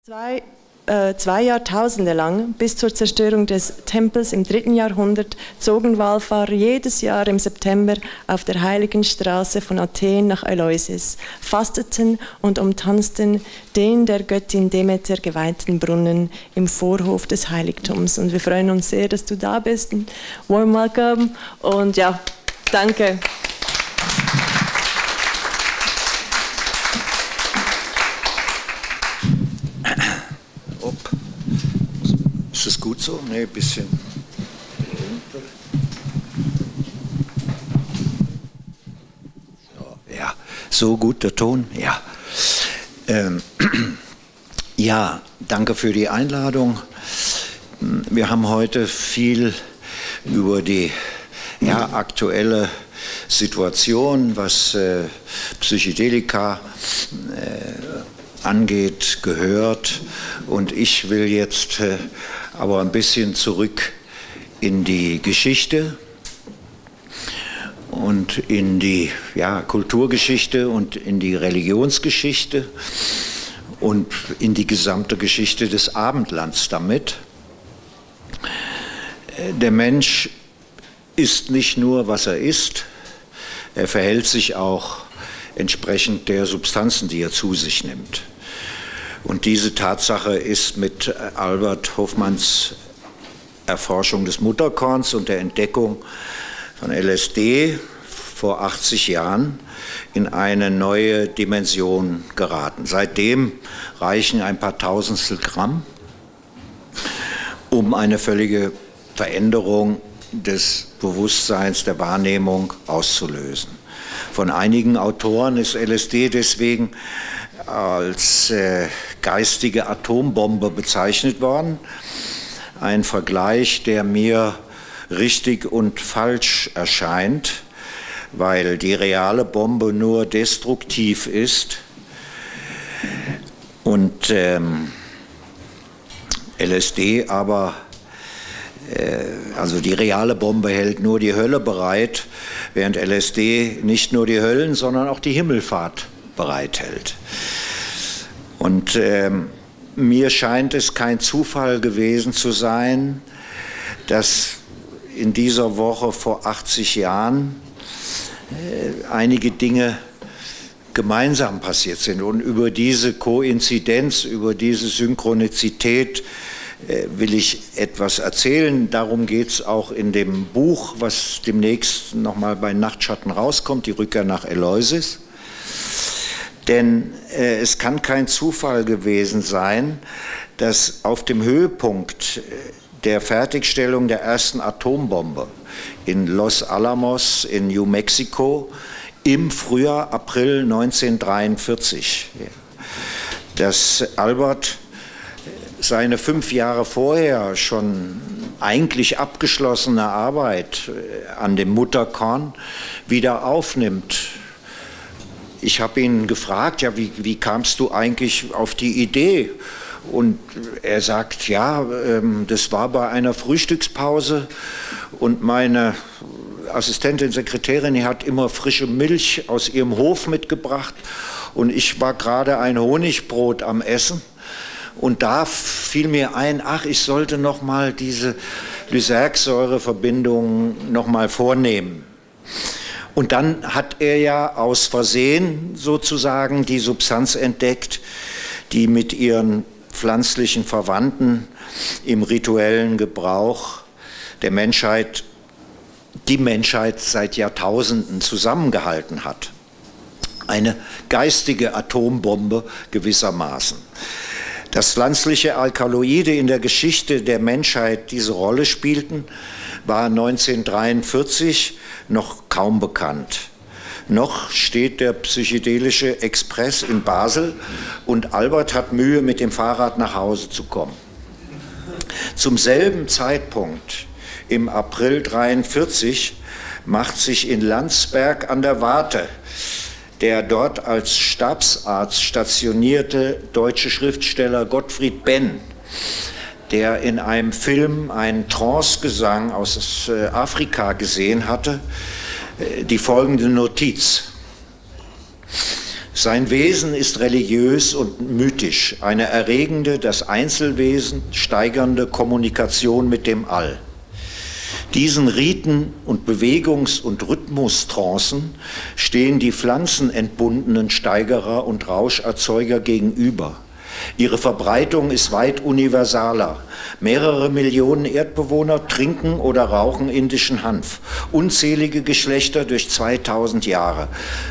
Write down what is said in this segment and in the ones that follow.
Zwei Jahrtausende lang, bis zur Zerstörung des Tempels im 3. Jahrhundert, zogen Wallfahrer jedes Jahr im September auf der heiligen Straße von Athen nach Eleusis, fasteten und umtanzten den der Göttin Demeter geweihten Brunnen im Vorhof des Heiligtums. Und wir freuen uns sehr, dass du da bist. Warm welcome und ja, danke. Ist es gut so? Nee, ein bisschen runter. So, ja, so gut der Ton? Ja. Ja, danke für die Einladung. Wir haben heute viel über die aktuelle Situation, was Psychedelika angeht, gehört. Und ich will jetzt aber ein bisschen zurück in die Geschichte und in die Kulturgeschichte und in die Religionsgeschichte und in die gesamte Geschichte des Abendlands damit. Der Mensch ist nicht nur, was er ist, er verhält sich auch entsprechend der Substanzen, die er zu sich nimmt. Und diese Tatsache ist mit Albert Hofmanns Erforschung des Mutterkorns und der Entdeckung von LSD vor 80 Jahren in eine neue Dimension geraten. Seitdem reichen ein paar Tausendstel Gramm, um eine völlige Veränderung des Bewusstseins, der Wahrnehmung auszulösen. Von einigen Autoren ist LSD deswegen als geistige Atombombe bezeichnet worden. Ein Vergleich, der mir richtig und falsch erscheint, weil die reale Bombe nur destruktiv ist und LSD aber, also die reale Bombe hält nur die Hölle bereit, während LSD nicht nur die Höllen, sondern auch die Himmelfahrt bereithält. Und mir scheint es kein Zufall gewesen zu sein, dass in dieser Woche vor 80 Jahren einige Dinge gemeinsam passiert sind. Und über diese Koinzidenz, über diese Synchronizität will ich etwas erzählen. Darum geht es auch in dem Buch, was demnächst nochmal bei Nachtschatten rauskommt, die Rückkehr nach Eleusis. Denn es kann kein Zufall gewesen sein, dass auf dem Höhepunkt der Fertigstellung der ersten Atombombe in Los Alamos in New Mexico im Frühjahr, April 1943, dass Albert seine 5 Jahre vorher schon eigentlich abgeschlossene Arbeit an dem Mutterkorn wieder aufnimmt. Ich habe ihn gefragt, ja, wie kamst du eigentlich auf die Idee? Und er sagt, ja, das war bei einer Frühstückspause und meine Assistentin, Sekretärin, die hat immer frische Milch aus ihrem Hof mitgebracht und ich war gerade ein Honigbrot am Essen und da fiel mir ein, ach, ich sollte noch mal diese Lysergsäureverbindung noch mal vornehmen. Und dann hat er ja aus Versehen sozusagen die Substanz entdeckt, die mit ihren pflanzlichen Verwandten im rituellen Gebrauch der Menschheit, die Menschheit seit Jahrtausenden zusammengehalten hat. Eine geistige Atombombe gewissermaßen. Dass pflanzliche Alkaloide in der Geschichte der Menschheit diese Rolle spielten, war 1943 noch kaum bekannt. Noch steht der psychedelische Express in Basel und Albert hat Mühe, mit dem Fahrrad nach Hause zu kommen. Zum selben Zeitpunkt, im April 1943, macht sich in Landsberg an der Warthe der dort als Stabsarzt stationierte deutsche Schriftsteller Gottfried Benn, der in einem Film einen Trancegesang aus Afrika gesehen hatte, die folgende Notiz. Sein Wesen ist religiös und mythisch, eine erregende, das Einzelwesen steigernde Kommunikation mit dem All. Diesen Riten und Bewegungs- und Rhythmustrancen stehen die pflanzenentbundenen Steigerer und Rauscherzeuger gegenüber. Ihre Verbreitung ist weit universaler. Mehrere Millionen Erdbewohner trinken oder rauchen indischen Hanf. Unzählige Geschlechter durch 2000 Jahre.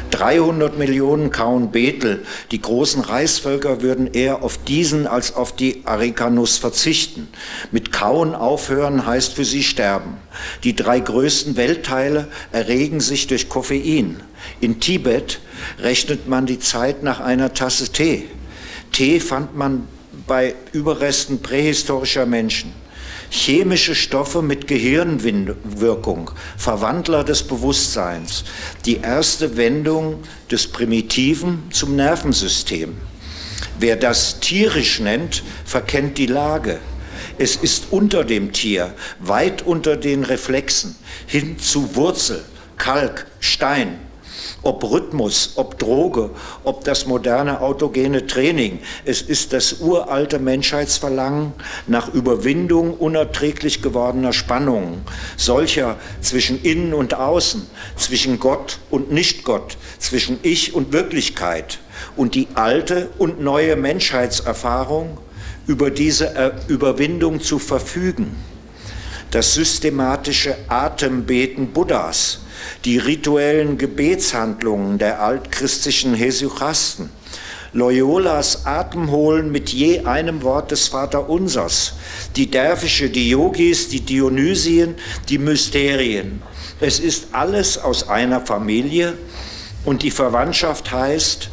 300 Millionen kauen Betel. Die großen Reisvölker würden eher auf diesen als auf die Areca-Nuss verzichten. Mit Kauen aufhören heißt für sie sterben. Die 3 größten Weltteile erregen sich durch Koffein. In Tibet rechnet man die Zeit nach einer Tasse Tee. Tee fand man bei Überresten prähistorischer Menschen. Chemische Stoffe mit Gehirnwirkung, Verwandler des Bewusstseins, die erste Wendung des Primitiven zum Nervensystem. Wer das tierisch nennt, verkennt die Lage. Es ist unter dem Tier, weit unter den Reflexen, hin zu Wurzel, Kalk, Stein. Ob Rhythmus, ob Droge, ob das moderne autogene Training. Es ist das uralte Menschheitsverlangen nach Überwindung unerträglich gewordener Spannungen, solcher zwischen Innen und Außen, zwischen Gott und Nicht-Gott, zwischen Ich und Wirklichkeit. Und die alte und neue Menschheitserfahrung, über diese Überwindung zu verfügen. Das systematische Atembeten Buddhas, die rituellen Gebetshandlungen der altchristlichen Hesychasten, Loyolas Atemholen mit je einem Wort des Vaterunsers, die Derwische, die Yogis, die Dionysien, die Mysterien. Es ist alles aus einer Familie und die Verwandtschaft heißt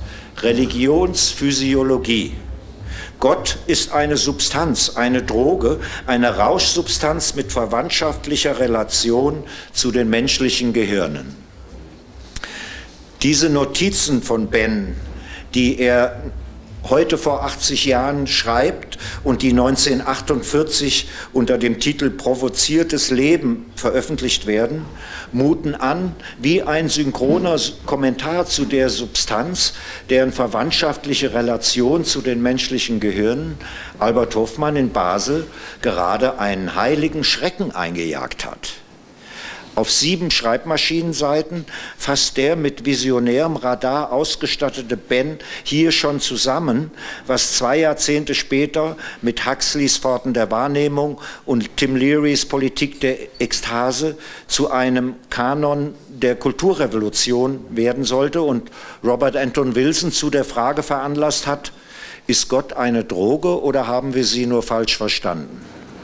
Religionsphysiologie. Gott ist eine Substanz, eine Droge, eine Rauschsubstanz mit verwandtschaftlicher Relation zu den menschlichen Gehirnen. Diese Notizen von Ben, die er heute vor 80 Jahren schreibt und die 1948 unter dem Titel Provoziertes Leben veröffentlicht werden, muten an wie ein synchroner Kommentar zu der Substanz, deren verwandtschaftliche Relation zu den menschlichen Gehirnen Albert Hofmann in Basel gerade einen heiligen Schrecken eingejagt hat. Auf 7 Schreibmaschinenseiten fasst der mit visionärem Radar ausgestattete Ben hier schon zusammen, was 2 Jahrzehnte später mit Huxleys Pforten der Wahrnehmung und Tim Learys Politik der Ekstase zu einem Kanon der Kulturrevolution werden sollte und Robert Anton Wilson zu der Frage veranlasst hat, ist Gott eine Droge oder haben wir sie nur falsch verstanden?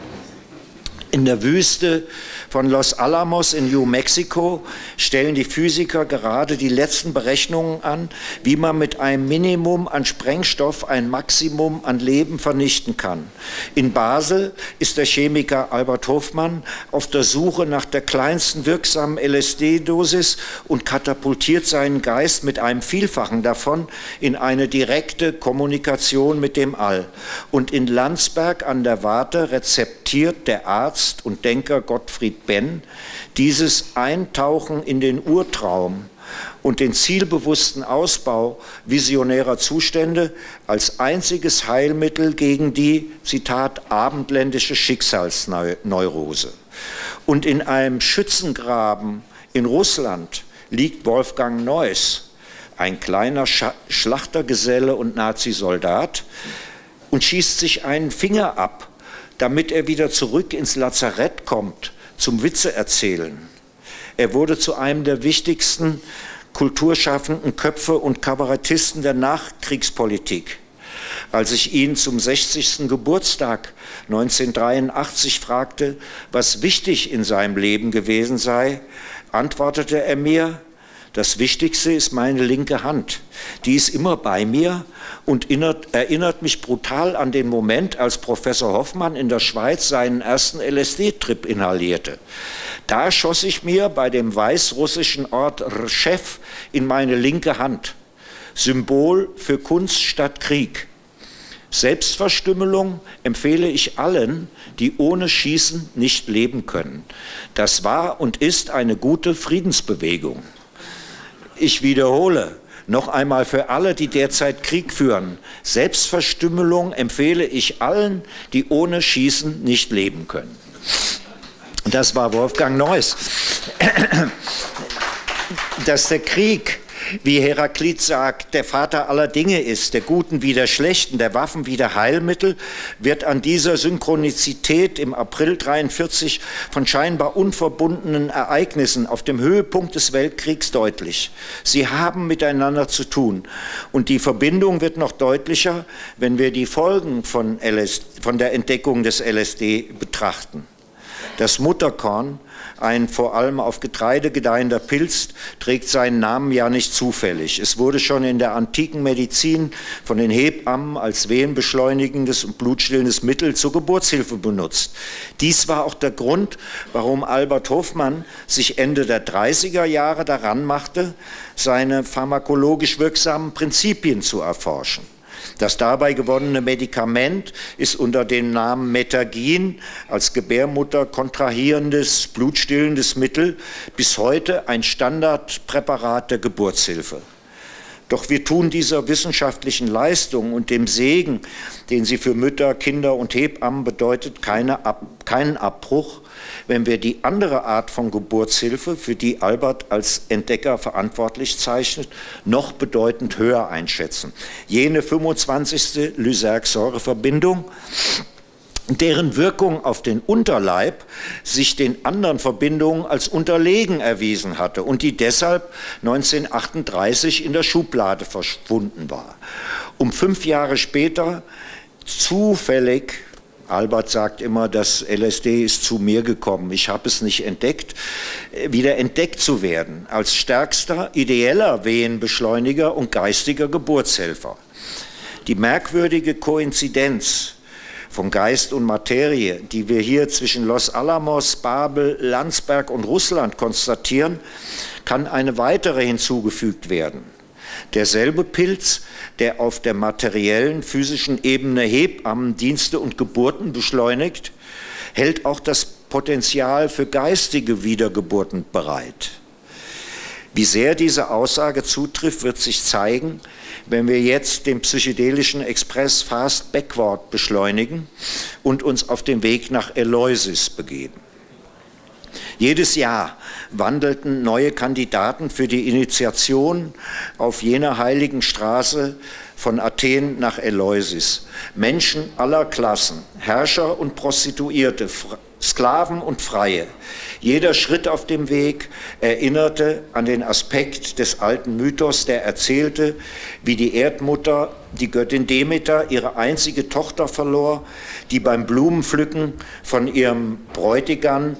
In der Wüste von Los Alamos in New Mexico stellen die Physiker gerade die letzten Berechnungen an, wie man mit einem Minimum an Sprengstoff ein Maximum an Leben vernichten kann. In Basel ist der Chemiker Albert Hofmann auf der Suche nach der kleinsten wirksamen LSD-Dosis und katapultiert seinen Geist mit einem Vielfachen davon in eine direkte Kommunikation mit dem All. Und in Landsberg an der Warthe rezeptiert der Arzt und Denker Gottfried Ben dieses Eintauchen in den Urtraum und den zielbewussten Ausbau visionärer Zustände als einziges Heilmittel gegen die, Zitat, abendländische Schicksalsneurose. Und in einem Schützengraben in Russland liegt Wolfgang Neuss, ein kleiner Schlachtergeselle und Nazisoldat, und schießt sich einen Finger ab, damit er wieder zurück ins Lazarett kommt, zum Witze erzählen. Er wurde zu einem der wichtigsten kulturschaffenden Köpfe und Kabarettisten der Nachkriegspolitik. Als ich ihn zum 60. Geburtstag 1983 fragte, was wichtig in seinem Leben gewesen sei, antwortete er mir, das Wichtigste ist meine linke Hand. Die ist immer bei mir und erinnert mich brutal an den Moment, als Professor Hoffmann in der Schweiz seinen ersten LSD-Trip inhalierte. Da schoss ich mir bei dem weißrussischen Ort Rschew in meine linke Hand. Symbol für Kunst statt Krieg. Selbstverstümmelung empfehle ich allen, die ohne Schießen nicht leben können. Das war und ist eine gute Friedensbewegung. Ich wiederhole, Noch einmal für alle, die derzeit Krieg führen. Selbstverstümmelung empfehle ich allen, die ohne Schießen nicht leben können. Das war Wolfgang Neuss. Dass der Krieg, wie Heraklit sagt, der Vater aller Dinge ist, der Guten wie der Schlechten, der Waffen wie der Heilmittel, wird an dieser Synchronizität im April 1943 von scheinbar unverbundenen Ereignissen auf dem Höhepunkt des Weltkriegs deutlich. Sie haben miteinander zu tun. Und die Verbindung wird noch deutlicher, wenn wir die Folgen von der Entdeckung des LSD betrachten. Das Mutterkorn, ein vor allem auf Getreide gedeihender Pilz, trägt seinen Namen ja nicht zufällig. Es wurde schon in der antiken Medizin von den Hebammen als wehenbeschleunigendes und blutstillendes Mittel zur Geburtshilfe benutzt. Dies war auch der Grund, warum Albert Hofmann sich Ende der 30er Jahre daran machte, seine pharmakologisch wirksamen Prinzipien zu erforschen. Das dabei gewonnene Medikament ist unter dem Namen Metagin als Gebärmutter kontrahierendes, blutstillendes Mittel bis heute ein Standardpräparat der Geburtshilfe. Doch wir tun dieser wissenschaftlichen Leistung und dem Segen, den sie für Mütter, Kinder und Hebammen bedeutet, keinen Abbruch, wenn wir die andere Art von Geburtshilfe, für die Albert als Entdecker verantwortlich zeichnet, noch bedeutend höher einschätzen. Jene 25. Lysergsäureverbindung, deren Wirkung auf den Unterleib sich den anderen Verbindungen als unterlegen erwiesen hatte und die deshalb 1938 in der Schublade verschwunden war. 5 Jahre später zufällig, Albert sagt immer, das LSD ist zu mir gekommen, ich habe es nicht entdeckt, wieder entdeckt zu werden als stärkster ideeller Wehenbeschleuniger und geistiger Geburtshelfer. Die merkwürdige Koinzidenz von Geist und Materie, die wir hier zwischen Los Alamos, Babel, Landsberg und Russland konstatieren, kann eine weitere hinzugefügt werden. Derselbe Pilz, der auf der materiellen, physischen Ebene Hebammendienste und Geburten beschleunigt, hält auch das Potenzial für geistige Wiedergeburten bereit. Wie sehr diese Aussage zutrifft, wird sich zeigen, wenn wir jetzt den psychedelischen Express fast backward beschleunigen und uns auf den Weg nach Eleusis begeben. Jedes Jahr wandelten neue Kandidaten für die Initiation auf jener heiligen Straße von Athen nach Eleusis. Menschen aller Klassen, Herrscher und Prostituierte, Sklaven und Freie. Jeder Schritt auf dem Weg erinnerte an den Aspekt des alten Mythos, der erzählte, wie die Erdmutter, die Göttin Demeter, ihre einzige Tochter verlor, die beim Blumenpflücken von ihrem Bräutigam,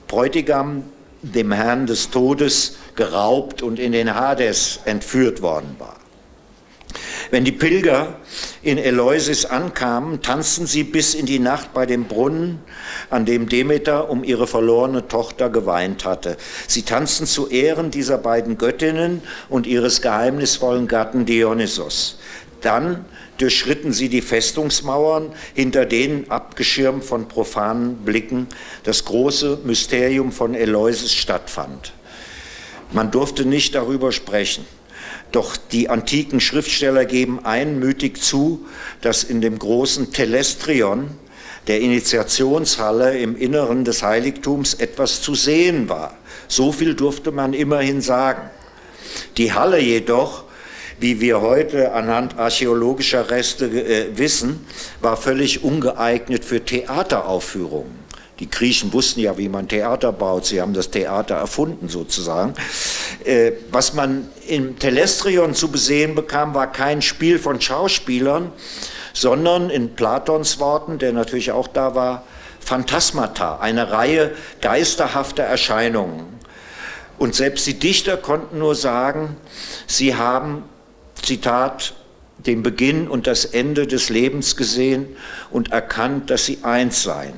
dem Herrn des Todes, geraubt und in den Hades entführt worden war. Wenn die Pilger in Eleusis ankamen, tanzten sie bis in die Nacht bei dem Brunnen, an dem Demeter um ihre verlorene Tochter geweint hatte. Sie tanzten zu Ehren dieser beiden Göttinnen und ihres geheimnisvollen Gatten Dionysos. Dann durchschritten sie die Festungsmauern, hinter denen, abgeschirmt von profanen Blicken, das große Mysterium von Eleusis stattfand. Man durfte nicht darüber sprechen. Doch die antiken Schriftsteller geben einmütig zu, dass in dem großen Telestrion, der Initiationshalle im Inneren des Heiligtums, etwas zu sehen war. So viel durfte man immerhin sagen. Die Halle jedoch, wie wir heute anhand archäologischer Reste wissen, war völlig ungeeignet für Theateraufführungen. Die Griechen wussten ja, wie man Theater baut. Sie haben das Theater erfunden sozusagen. Was man im Telestrion zu besehen bekam, war kein Spiel von Schauspielern, sondern in Platons Worten, der natürlich auch da war, Phantasmata, eine Reihe geisterhafter Erscheinungen. Und selbst die Dichter konnten nur sagen, sie haben, Zitat, den Beginn und das Ende des Lebens gesehen und erkannt, dass sie eins seien.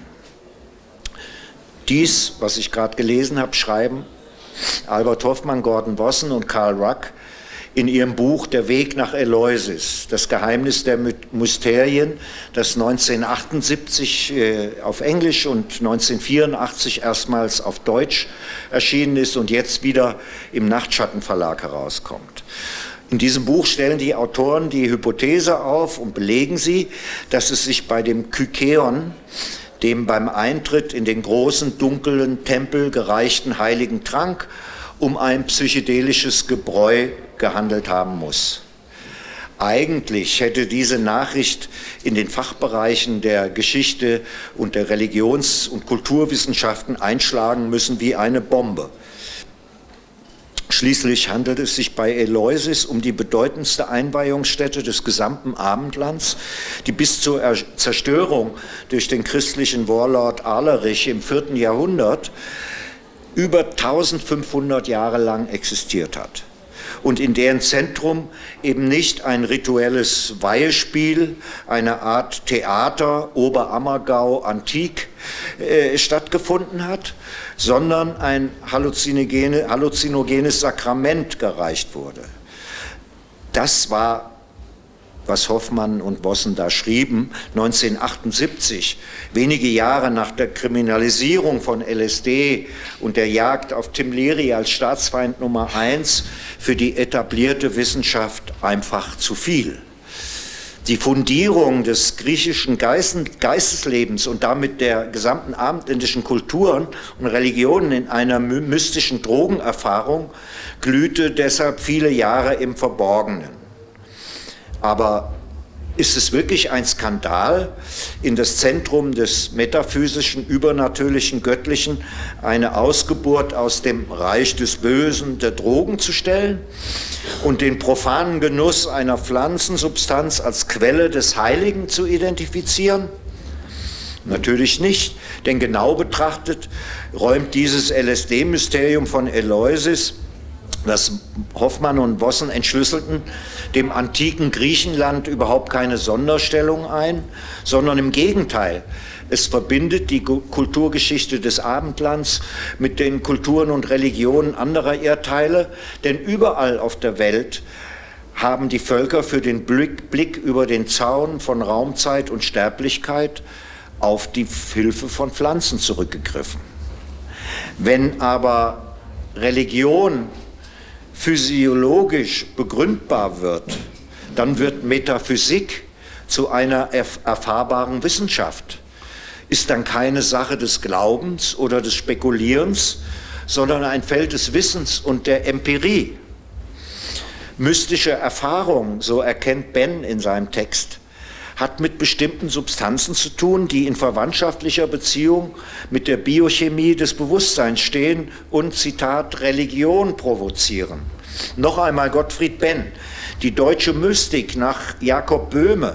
Dies, was ich gerade gelesen habe, schreiben Albert Hofmann, Gordon Wasson und Carl Ruck in ihrem Buch Der Weg nach Eleusis, das Geheimnis der Mysterien, das 1978 auf Englisch und 1984 erstmals auf Deutsch erschienen ist und jetzt wieder im Nachtschattenverlag herauskommt. In diesem Buch stellen die Autoren die Hypothese auf und belegen sie, dass es sich bei dem Kykeon, dem beim Eintritt in den großen, dunklen Tempel gereichten heiligen Trank, um ein psychedelisches Gebräu gehandelt haben muss. Eigentlich hätte diese Nachricht in den Fachbereichen der Geschichte und der Religions- und Kulturwissenschaften einschlagen müssen wie eine Bombe. Schließlich handelt es sich bei Eleusis um die bedeutendste Einweihungsstätte des gesamten Abendlands, die bis zur Zerstörung durch den christlichen Warlord Alarich im 4. Jahrhundert über 1500 Jahre lang existiert hat und in deren Zentrum eben nicht ein rituelles Weihespiel, eine Art Theater, Oberammergau, Antik stattgefunden hat, sondern ein halluzinogenes Sakrament gereicht wurde. Das war, was Hoffmann und Vossen da schrieben, 1978, wenige Jahre nach der Kriminalisierung von LSD und der Jagd auf Tim Leary als Staatsfeind Nummer 1 für die etablierte Wissenschaft einfach zu viel. Die Fundierung des griechischen Geisteslebens und damit der gesamten abendländischen Kulturen und Religionen in einer mystischen Drogenerfahrung glühte deshalb viele Jahre im Verborgenen. Aber ist es wirklich ein Skandal, in das Zentrum des metaphysischen, übernatürlichen, göttlichen eine Ausgeburt aus dem Reich des Bösen, der Drogen zu stellen und den profanen Genuss einer Pflanzensubstanz als Quelle des Heiligen zu identifizieren? Natürlich nicht, denn genau betrachtet räumt dieses LSD-Mysterium von Eleusis, das Hoffmann und Vossen entschlüsselten, dem antiken Griechenland überhaupt keine Sonderstellung ein, sondern im Gegenteil. Es verbindet die Kulturgeschichte des Abendlands mit den Kulturen und Religionen anderer Erdteile, denn überall auf der Welt haben die Völker für den Blick über den Zaun von Raumzeit und Sterblichkeit auf die Hilfe von Pflanzen zurückgegriffen. Wenn aber Religion physiologisch begründbar wird, dann wird Metaphysik zu einer erfahrbaren Wissenschaft. Ist dann keine Sache des Glaubens oder des Spekulierens, sondern ein Feld des Wissens und der Empirie. Mystische Erfahrung, so erkennt Ben in seinem Text, hat mit bestimmten Substanzen zu tun, die in verwandtschaftlicher Beziehung mit der Biochemie des Bewusstseins stehen und, Zitat, Religion provozieren. Noch einmal Gottfried Benn, die deutsche Mystik nach Jakob Böhme,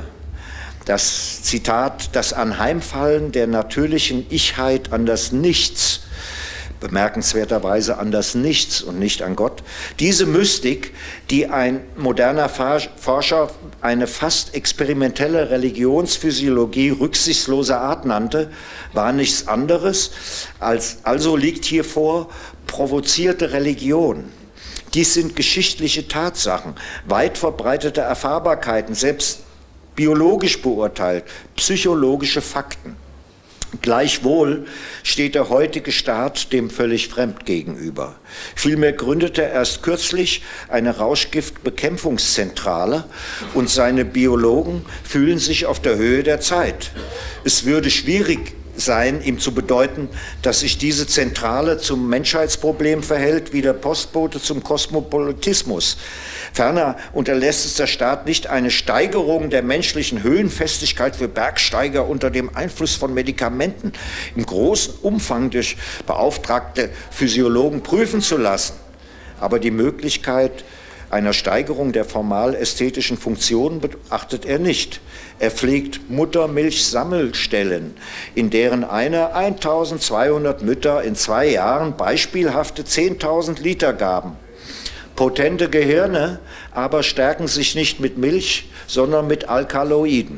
das Zitat, das Anheimfallen der natürlichen Ichheit an das Nichts, bemerkenswerterweise an das Nichts und nicht an Gott. Diese Mystik, die ein moderner Forscher eine fast experimentelle Religionsphysiologie rücksichtsloser Art nannte, war nichts anderes als, also liegt hier vor, provozierte Religion. Dies sind geschichtliche Tatsachen, weit verbreitete Erfahrbarkeiten, selbst biologisch beurteilt, psychologische Fakten. Gleichwohl steht der heutige Staat dem völlig fremd gegenüber. Vielmehr gründete er erst kürzlich eine Rauschgiftbekämpfungszentrale und seine Biologen fühlen sich auf der Höhe der Zeit. Es würde schwierig sein, ihm zu bedeuten, dass sich diese Zentrale zum Menschheitsproblem verhält, wie der Postbote zum Kosmopolitismus. Ferner unterlässt es der Staat nicht, eine Steigerung der menschlichen Höhenfestigkeit für Bergsteiger unter dem Einfluss von Medikamenten im großen Umfang durch beauftragte Physiologen prüfen zu lassen. Aber die Möglichkeit einer Steigerung der formal ästhetischen Funktionen beachtet er nicht. Er pflegt Muttermilchsammelstellen, in deren einer 1200 Mütter in 2 Jahren beispielhafte 10.000 Liter gaben. Potente Gehirne aber stärken sich nicht mit Milch, sondern mit Alkaloiden.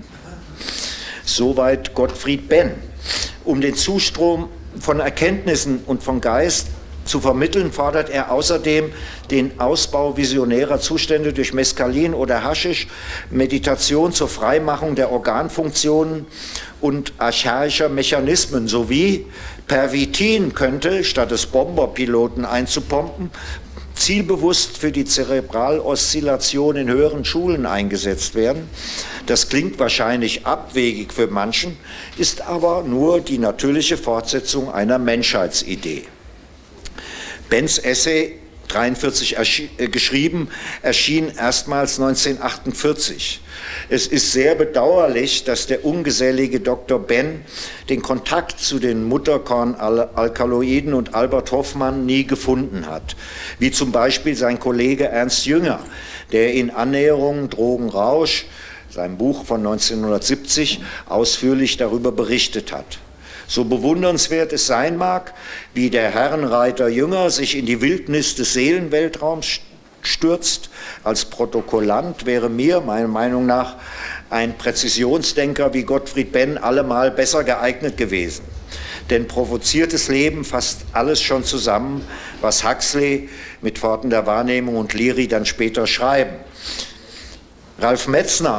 Soweit Gottfried Benn. Um den Zustrom von Erkenntnissen und von Geist zu vermitteln, fordert er außerdem den Ausbau visionärer Zustände durch Mescalin oder Haschisch, Meditation zur Freimachung der Organfunktionen und archaischer Mechanismen sowie Pervitin könnte, statt des Bomberpiloten einzupumpen, zielbewusst für die Zerebraloszillation in höheren Schulen eingesetzt werden. Das klingt wahrscheinlich abwegig für manchen, ist aber nur die natürliche Fortsetzung einer Menschheitsidee. Benns Essay, 1943 geschrieben, erschien erstmals 1948. Es ist sehr bedauerlich, dass der ungesellige Dr. Benn den Kontakt zu den Mutterkornalkaloiden und Albert Hofmann nie gefunden hat, wie zum Beispiel sein Kollege Ernst Jünger, der in Annäherung Drogenrausch, seinem Buch von 1970, ausführlich darüber berichtet hat. So bewundernswert es sein mag, wie der Herrenreiter Jünger sich in die Wildnis des Seelenweltraums stürzt, als Protokollant wäre mir, meiner Meinung nach, ein Präzisionsdenker wie Gottfried Benn allemal besser geeignet gewesen. Denn provoziertes Leben fasst alles schon zusammen, was Huxley mit Pforten der Wahrnehmung und Leary dann später schreiben. Ralf Metzner,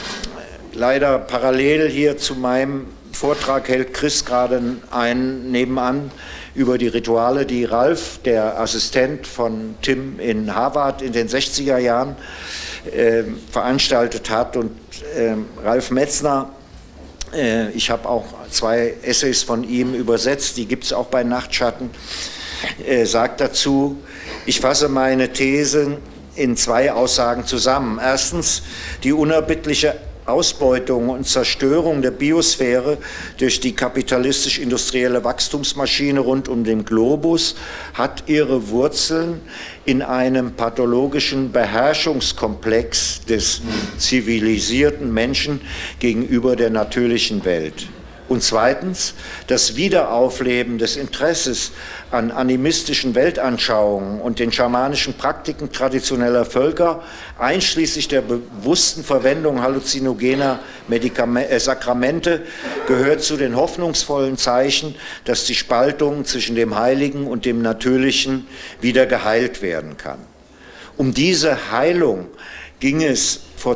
leider parallel hier zu meinem Vortrag hält Chris gerade einen nebenan über die Rituale, die Ralf, der Assistent von Tim in Harvard in den 60er Jahren, veranstaltet hat. Und Ralf Metzner, ich habe auch 2 Essays von ihm übersetzt, die gibt es auch bei Nachtschatten, sagt dazu: Ich fasse meine Thesen in 2 Aussagen zusammen. Erstens, die unerbittliche Ausbeutung und Zerstörung der Biosphäre durch die kapitalistisch-industrielle Wachstumsmaschine rund um den Globus hat ihre Wurzeln in einem pathologischen Beherrschungskomplex des zivilisierten Menschen gegenüber der natürlichen Welt. Und zweitens, das Wiederaufleben des Interesses an animistischen Weltanschauungen und den schamanischen Praktiken traditioneller Völker, einschließlich der bewussten Verwendung halluzinogener Sakramente, gehört zu den hoffnungsvollen Zeichen, dass die Spaltung zwischen dem Heiligen und dem Natürlichen wieder geheilt werden kann. Um diese Heilung ging es vor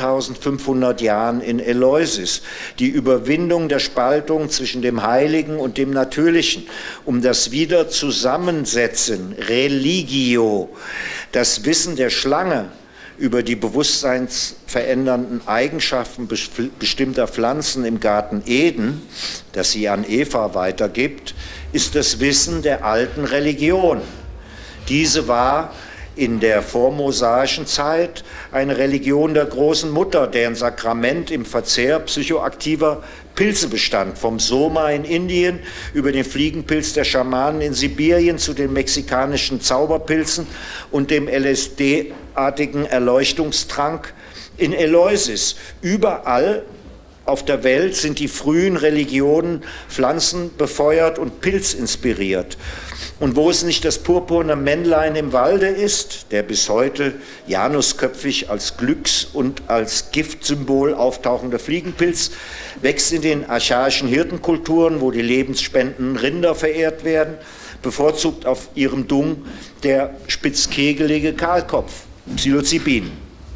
2500 Jahren in Eleusis, die Überwindung der Spaltung zwischen dem Heiligen und dem Natürlichen, um das Wiederzusammensetzen, Religio, das Wissen der Schlange über die bewusstseinsverändernden Eigenschaften bestimmter Pflanzen im Garten Eden, das sie an Eva weitergibt, ist das Wissen der alten Religion. Diese war in der vormosaischen Zeit eine Religion der großen Mutter, deren Sakrament im Verzehr psychoaktiver Pilze bestand, vom Soma in Indien über den Fliegenpilz der Schamanen in Sibirien zu den mexikanischen Zauberpilzen und dem LSD-artigen Erleuchtungstrank in Eleusis. Überall auf der Welt sind die frühen Religionen pflanzenbefeuert und pilzinspiriert. Und wo es nicht das purpurne Männlein im Walde ist, der bis heute janusköpfig als Glücks- und als Giftsymbol auftauchende Fliegenpilz, wächst in den archaischen Hirtenkulturen, wo die lebensspendenden Rinder verehrt werden, bevorzugt auf ihrem Dung der spitzkegelige Kahlkopf, Psilocybin.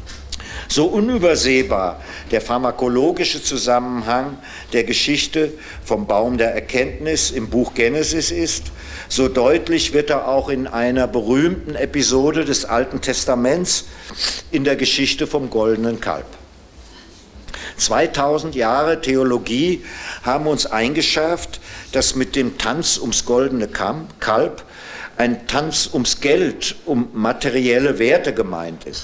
So unübersehbar der pharmakologische Zusammenhang der Geschichte vom Baum der Erkenntnis im Buch Genesis ist, so deutlich wird er auch in einer berühmten Episode des Alten Testaments in der Geschichte vom goldenen Kalb. 2000 Jahre Theologie haben uns eingeschärft, dass mit dem Tanz ums goldene Kalb ein Tanz ums Geld, um materielle Werte gemeint ist.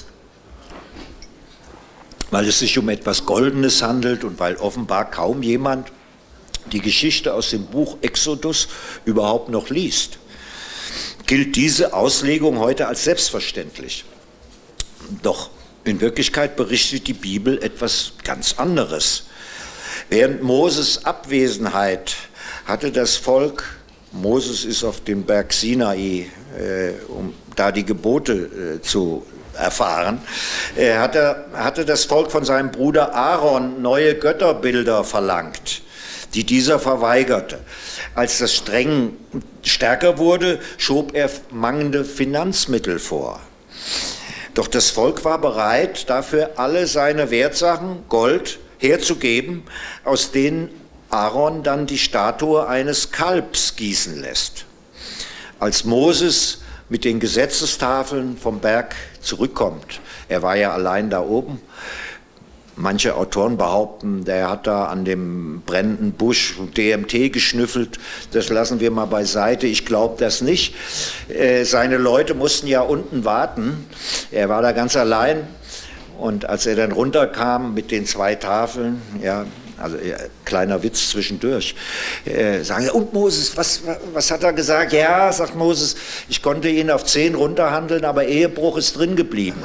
Weil es sich um etwas Goldenes handelt und weil offenbar kaum jemand die Geschichte aus dem Buch Exodus überhaupt noch liest, gilt diese Auslegung heute als selbstverständlich. Doch in Wirklichkeit berichtet die Bibel etwas ganz anderes. Während Moses' Abwesenheit hatte das Volk, Moses ist auf dem Berg Sinai, um da die Gebote zu erfahren, hatte das Volk von seinem Bruder Aaron neue Götterbilder verlangt, die dieser verweigerte. Als das Streng stärker wurde, schob er mangelnde Finanzmittel vor. Doch das Volk war bereit, dafür alle seine Wertsachen, Gold, herzugeben, aus denen Aaron dann die Statue eines Kalbs gießen lässt. Als Moses mit den Gesetzestafeln vom Berg zurückkommt. Er war ja allein da oben. Manche Autoren behaupten, der hat da an dem brennenden Busch DMT geschnüffelt. Das lassen wir mal beiseite. Ich glaube das nicht. Seine Leute mussten ja unten warten. Er war da ganz allein. Und als er dann runterkam mit den 2 Tafeln, ja, also kleiner Witz zwischendurch, sagen sie, und Moses, was hat er gesagt? Ja, sagt Moses, ich konnte ihn auf 10 runterhandeln, aber Ehebruch ist drin geblieben.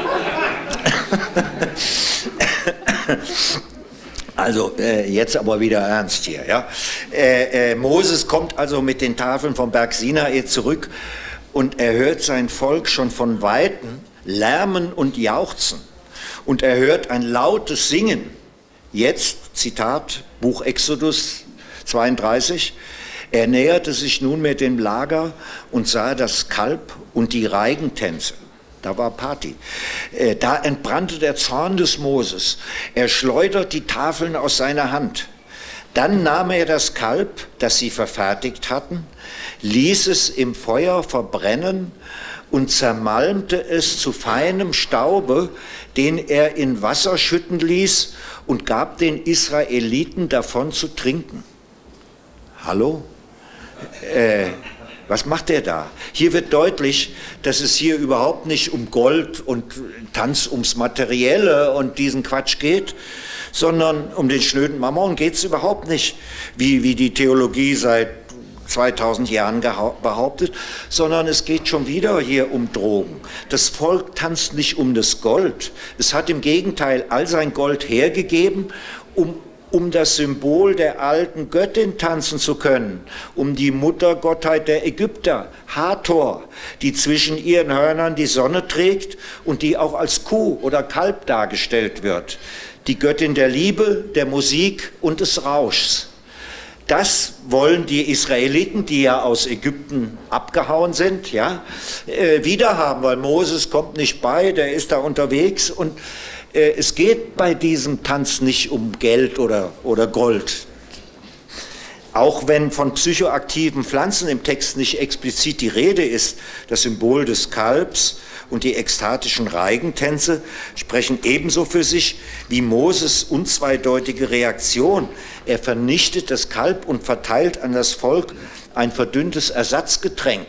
Also jetzt aber wieder ernst hier. Ja? Moses kommt also mit den Tafeln vom Berg Sinai zurück und er hört sein Volk schon von Weitem lärmen und jauchzen. Und er hört ein lautes Singen. Jetzt, Zitat, Buch Exodus 32, er näherte sich nunmehr dem Lager und sah das Kalb und die Reigentänze. Da war Party. Da entbrannte der Zorn des Moses. Er schleudert die Tafeln aus seiner Hand. Dann nahm er das Kalb, das sie verfertigt hatten, ließ es im Feuer verbrennen und zermalmte es zu feinem Staube, den er in Wasser schütten ließ und gab den Israeliten davon zu trinken. Hallo? Was macht er da? Hier wird deutlich, dass es hier überhaupt nicht um Gold und Tanz ums Materielle und diesen Quatsch geht, sondern um den schnöden Mammon geht es überhaupt nicht, wie die Theologie seit 2000 Jahren behauptet, sondern es geht schon wieder hier um Drogen. Das Volk tanzt nicht um das Gold. Es hat im Gegenteil all sein Gold hergegeben, um das Symbol der alten Göttin tanzen zu können, um die Muttergottheit der Ägypter, Hathor, die zwischen ihren Hörnern die Sonne trägt und die auch als Kuh oder Kalb dargestellt wird, die Göttin der Liebe, der Musik und des Rauschs. Das wollen die Israeliten, die ja aus Ägypten abgehauen sind, ja, wiederhaben, weil Moses kommt nicht bei, der ist da unterwegs und es geht bei diesem Tanz nicht um Geld oder Gold. Auch wenn von psychoaktiven Pflanzen im Text nicht explizit die Rede ist, das Symbol des Kalbs und die ekstatischen Reigentänze sprechen ebenso für sich wie Moses' unzweideutige Reaktion. Er vernichtet das Kalb und verteilt an das Volk ein verdünntes Ersatzgetränk.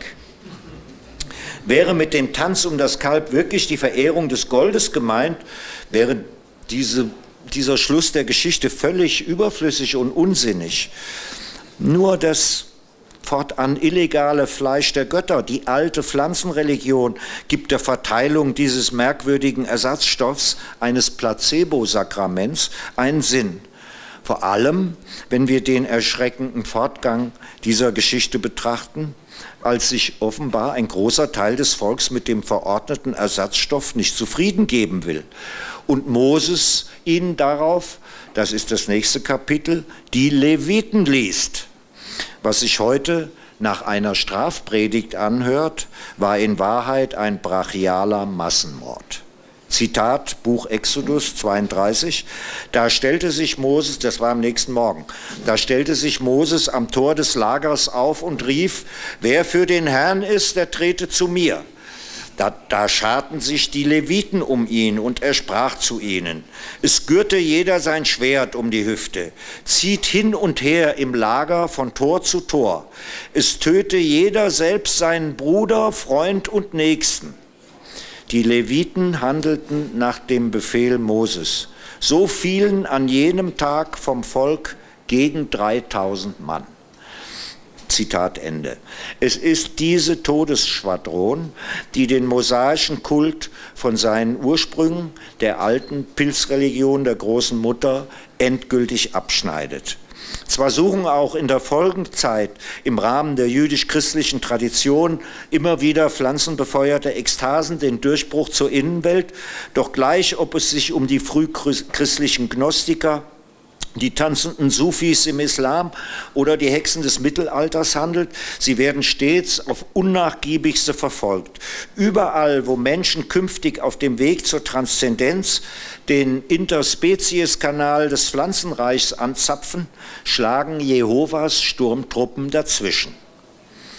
Wäre mit dem Tanz um das Kalb wirklich die Verehrung des Goldes gemeint, wäre dieser Schluss der Geschichte völlig überflüssig und unsinnig. Nur das fortan illegale Fleisch der Götter, die alte Pflanzenreligion, gibt der Verteilung dieses merkwürdigen Ersatzstoffs eines Placebo-Sakraments einen Sinn. Vor allem, wenn wir den erschreckenden Fortgang dieser Geschichte betrachten, als sich offenbar ein großer Teil des Volks mit dem verordneten Ersatzstoff nicht zufrieden geben will. Und Moses ihnen darauf, das ist das nächste Kapitel, die Leviten liest. Was sich heute nach einer Strafpredigt anhört, war in Wahrheit ein brachialer Massenmord. Zitat, Buch Exodus 32, da stellte sich Moses, das war am nächsten Morgen, da stellte sich Moses am Tor des Lagers auf und rief, wer für den Herrn ist, der trete zu mir. Da scharten sich die Leviten um ihn und er sprach zu ihnen, es gürte jeder sein Schwert um die Hüfte, zieht hin und her im Lager von Tor zu Tor, es töte jeder selbst seinen Bruder, Freund und Nächsten. Die Leviten handelten nach dem Befehl Moses. So fielen an jenem Tag vom Volk gegen 3000 Mann. Zitat Ende. Es ist diese Todesschwadron, die den mosaischen Kult von seinen Ursprüngen, der alten Pilzreligion der großen Mutter, endgültig abschneidet. Zwar suchen auch in der Folgenzeit im Rahmen der jüdisch-christlichen Tradition immer wieder pflanzenbefeuerte Ekstasen den Durchbruch zur Innenwelt, doch gleich, ob es sich um die frühchristlichen Gnostiker, die tanzenden Sufis im Islam oder die Hexen des Mittelalters handelt, sie werden stets auf unnachgiebigste verfolgt. Überall, wo Menschen künftig auf dem Weg zur Transzendenz den Interspezies-Kanal des Pflanzenreichs anzapfen, schlagen Jehovas Sturmtruppen dazwischen.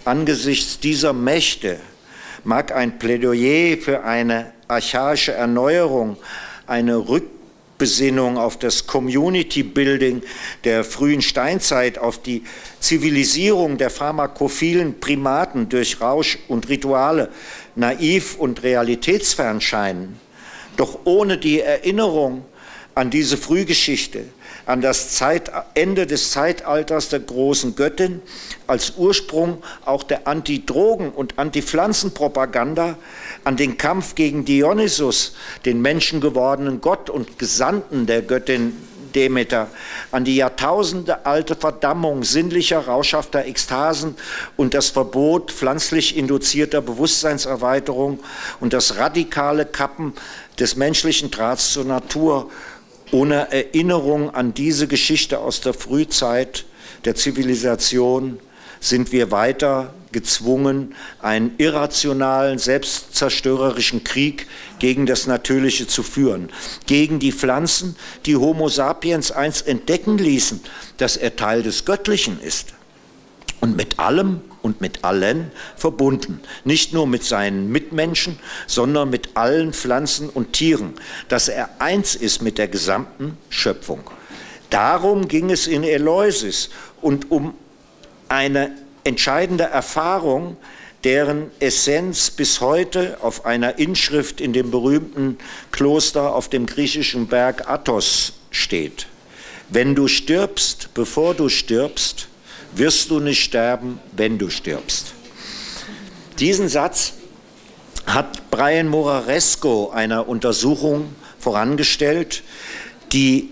angesichts dieser Mächte mag ein Plädoyer für eine archaische Erneuerung, eine Rückbesinnung auf das Community-Building der frühen Steinzeit, auf die Zivilisierung der pharmakophilen Primaten durch Rausch und Rituale naiv und realitätsfern scheinen. Doch ohne die Erinnerung an diese Frühgeschichte, an das Ende des Zeitalters der großen Göttin, als Ursprung auch der Anti-Drogen- und Anti-Pflanzenpropaganda, an den Kampf gegen Dionysus, den menschengewordenen Gott und Gesandten der Göttin Demeter, an die jahrtausendealte Verdammung sinnlicher, rauschhafter Ekstasen und das Verbot pflanzlich induzierter Bewusstseinserweiterung und das radikale Kappen des menschlichen Drahts zur Natur. Ohne Erinnerung an diese Geschichte aus der Frühzeit der Zivilisation sind wir weiter gezwungen, einen irrationalen, selbstzerstörerischen Krieg gegen das Natürliche zu führen. Gegen die Pflanzen, die Homo sapiens einst entdecken ließen, dass er Teil des Göttlichen ist. Und mit allem und mit allen verbunden. Nicht nur mit seinen Mitmenschen, sondern mit allen Pflanzen und Tieren. Dass er eins ist mit der gesamten Schöpfung. Darum ging es in Eleusis und um eine entscheidende Erfahrung, deren Essenz bis heute auf einer Inschrift in dem berühmten Kloster auf dem griechischen Berg Athos steht. Wenn du stirbst, bevor du stirbst, wirst du nicht sterben, wenn du stirbst. Diesen Satz hat Brian Moraresco einer Untersuchung vorangestellt, die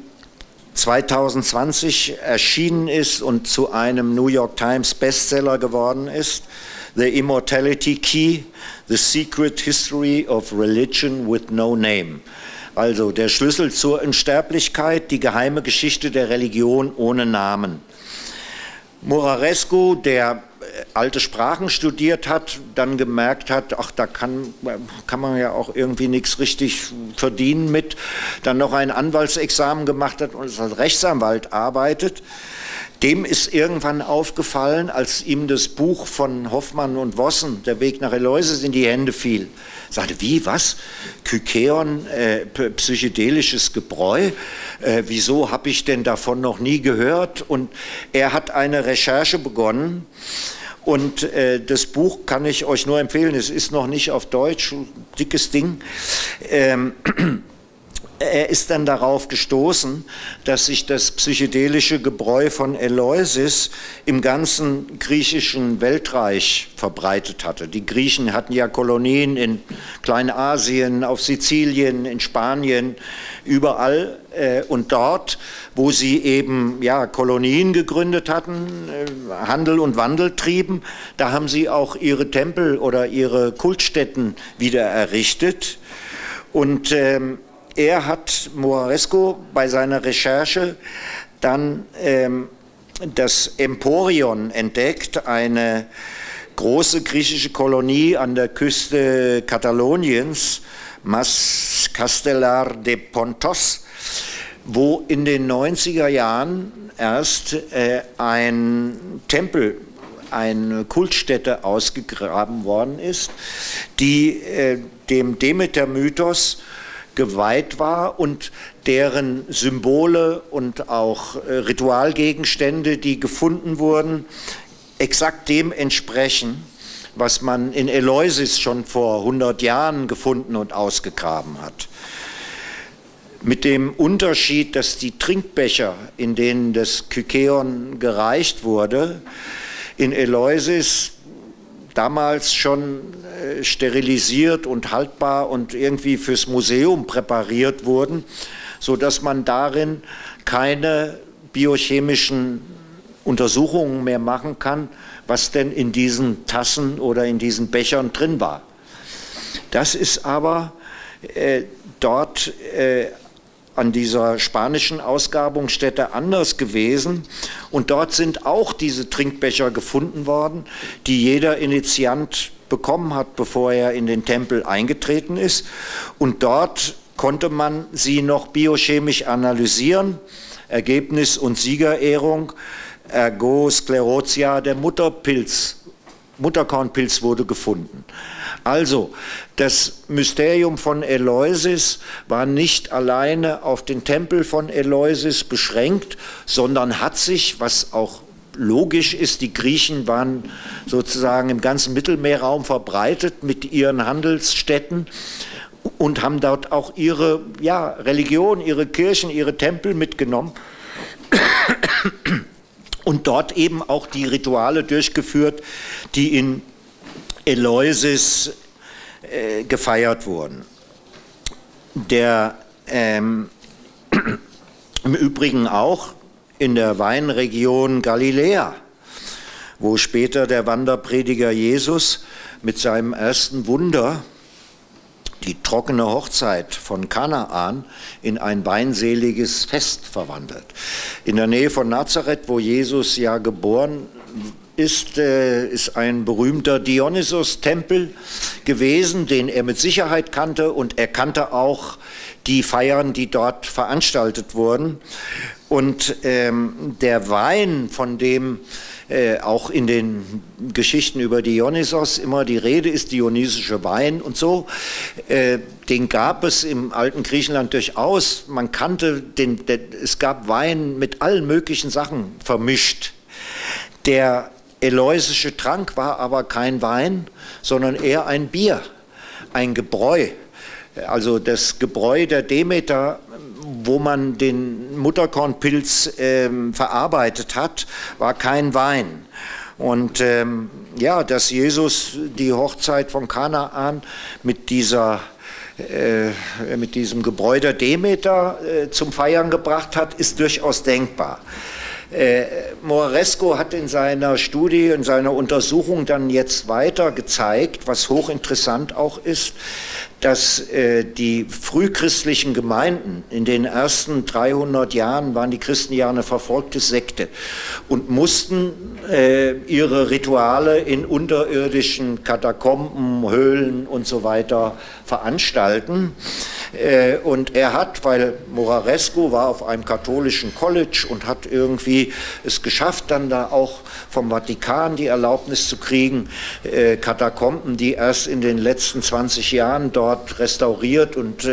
2020 erschienen ist und zu einem New York Times Bestseller geworden ist. The Immortality Key, The Secret History of Religion with No Name. Also der Schlüssel zur Unsterblichkeit, die geheime Geschichte der Religion ohne Namen. Moraresco, der alte Sprachen studiert hat, dann gemerkt hat, ach, da kann man ja auch irgendwie nichts richtig verdienen mit, dann noch ein Anwaltsexamen gemacht hat und als Rechtsanwalt arbeitet. Dem ist irgendwann aufgefallen, als ihm das Buch von Hoffmann und Vossen, Der Weg nach Eleusis, in die Hände fiel. Er sagte, wie, was? Kykeon, psychedelisches Gebräu? Wieso habe ich denn davon noch nie gehört? Und er hat eine Recherche begonnen. Und das Buch kann ich euch nur empfehlen. Es ist noch nicht auf Deutsch, dickes Ding. Er ist dann darauf gestoßen, dass sich das psychedelische Gebräu von Eleusis im ganzen griechischen Weltreich verbreitet hatte. Die Griechen hatten ja Kolonien in Kleinasien, auf Sizilien, in Spanien, überall. Und dort, wo sie eben ja, Kolonien gegründet hatten, Handel und Wandel trieben, da haben sie auch ihre Tempel oder ihre Kultstätten wieder errichtet. Und er hat, Moraresco, bei seiner Recherche dann das Emporion entdeckt, eine große griechische Kolonie an der Küste Kataloniens, Mas Castellar de Pontos, wo in den 90er Jahren erst ein Tempel, eine Kultstätte ausgegraben worden ist, die dem Demeter-Mythos geweiht war und deren Symbole und auch Ritualgegenstände, die gefunden wurden, exakt dem entsprechen, was man in Eleusis schon vor 100 Jahren gefunden und ausgegraben hat. Mit dem Unterschied, dass die Trinkbecher, in denen das Kykeon gereicht wurde, in Eleusis damals schon sterilisiert und haltbar und irgendwie fürs Museum präpariert wurden, sodass man darin keine biochemischen Untersuchungen mehr machen kann, was denn in diesen Tassen oder in diesen Bechern drin war. Das ist aber dort an dieser spanischen Ausgrabungsstätte anders gewesen. Und dort sind auch diese Trinkbecher gefunden worden, die jeder Initiant bekommen hat, bevor er in den Tempel eingetreten ist. Und dort konnte man sie noch biochemisch analysieren. Ergebnis und Siegerehrung, ergo Sclerotia, der Mutterpilz Mutterkornpilz wurde gefunden. Also, das Mysterium von Eleusis war nicht alleine auf den Tempel von Eleusis beschränkt, sondern hat sich, was auch logisch ist, die Griechen waren sozusagen im ganzen Mittelmeerraum verbreitet mit ihren Handelsstädten und haben dort auch ihre Religion, ihre Kirchen, ihre Tempel mitgenommen und dort eben auch die Rituale durchgeführt, die in Eleusis gefeiert wurden. Im Übrigen auch in der Weinregion Galiläa, wo später der Wanderprediger Jesus mit seinem ersten Wunder die trockene Hochzeit von Kanaan in ein weinseliges Fest verwandelt. In der Nähe von Nazareth, wo Jesus ja geboren ist ein berühmter Dionysos-Tempel gewesen, den er mit Sicherheit kannte, und er kannte auch die Feiern, die dort veranstaltet wurden. Und der Wein, von dem auch in den Geschichten über Dionysos immer die Rede ist, dionysische Wein und so, den gab es im alten Griechenland durchaus. Man kannte es gab Wein mit allen möglichen Sachen vermischt. Der eleusische Trank war aber kein Wein, sondern eher ein Bier, ein Gebräu. Also das Gebräu der Demeter, wo man den Mutterkornpilz verarbeitet hat, war kein Wein. Und dass Jesus die Hochzeit von Kanaan mit diesem Gebräu der Demeter zum Feiern gebracht hat, ist durchaus denkbar. Moraresco hat in seiner Studie, in seiner Untersuchung dann jetzt weiter gezeigt, was hochinteressant auch ist, dass die frühchristlichen Gemeinden in den ersten 300 Jahren waren die Christen ja eine verfolgte Sekte und mussten ihre Rituale in unterirdischen Katakomben, Höhlen und so weiter veranstalten. Und er hat, weil Moraresco war auf einem katholischen College und hat irgendwie es geschafft, dann da auch vom Vatikan die Erlaubnis zu kriegen, Katakomben, die erst in den letzten 20 Jahren dort restauriert und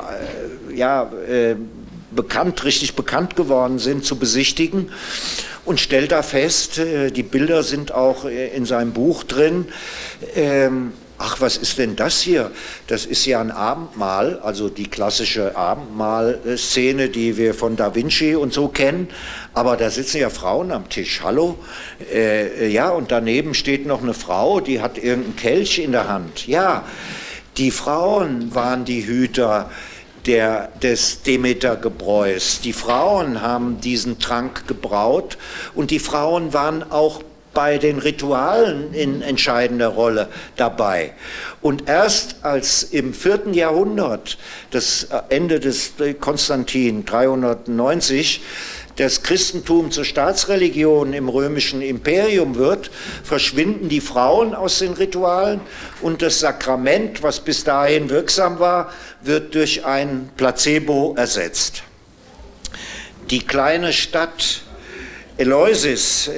richtig bekannt geworden sind, zu besichtigen, und stellt da fest, die Bilder sind auch in seinem Buch drin, ach, was ist denn das hier? Das ist ja ein Abendmahl, also die klassische Abendmahlszene, die wir von Da Vinci und so kennen. Aber da sitzen ja Frauen am Tisch, hallo? Und daneben steht noch eine Frau, die hat irgendeinen Kelch in der Hand. Ja, die Frauen waren die Hüter des Demeter-Gebräus. Die Frauen haben diesen Trank gebraut und die Frauen waren auch bei den Ritualen in entscheidender Rolle dabei. Und erst als im 4. Jahrhundert, das Ende des Konstantin 390, das Christentum zur Staatsreligion im römischen Imperium wird, verschwinden die Frauen aus den Ritualen und das Sakrament, was bis dahin wirksam war, wird durch ein Placebo ersetzt. Die kleine Stadt Eleusis,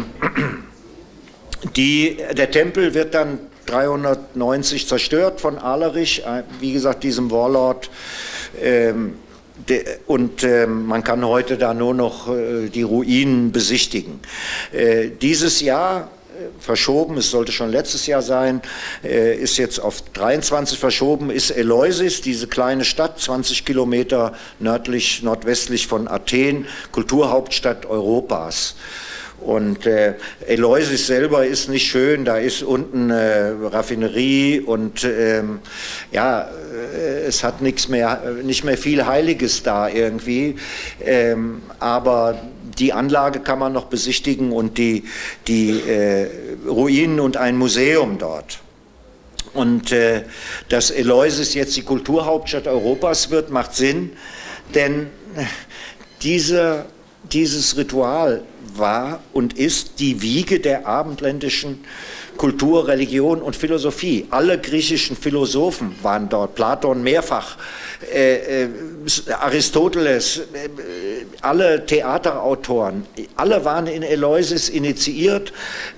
der Tempel wird dann 390 zerstört von Alarich, wie gesagt, diesem Warlord, man kann heute da nur noch die Ruinen besichtigen. Dieses Jahr verschoben, es sollte schon letztes Jahr sein, ist jetzt auf 23 verschoben, ist Eleusis, diese kleine Stadt, 20 Kilometer nordwestlich von Athen, Kulturhauptstadt Europas. Und Eleusis selber ist nicht schön, da ist unten Raffinerie und es hat nicht mehr viel Heiliges da irgendwie, aber die Anlage kann man noch besichtigen und die Ruinen und ein Museum dort. Und dass Eleusis jetzt die Kulturhauptstadt Europas wird, macht Sinn, denn dieses Ritual war und ist die Wiege der abendländischen Kultur, Religion und Philosophie. Alle griechischen Philosophen waren dort, Platon mehrfach, Aristoteles, alle Theaterautoren, alle waren in Eleusis initiiert.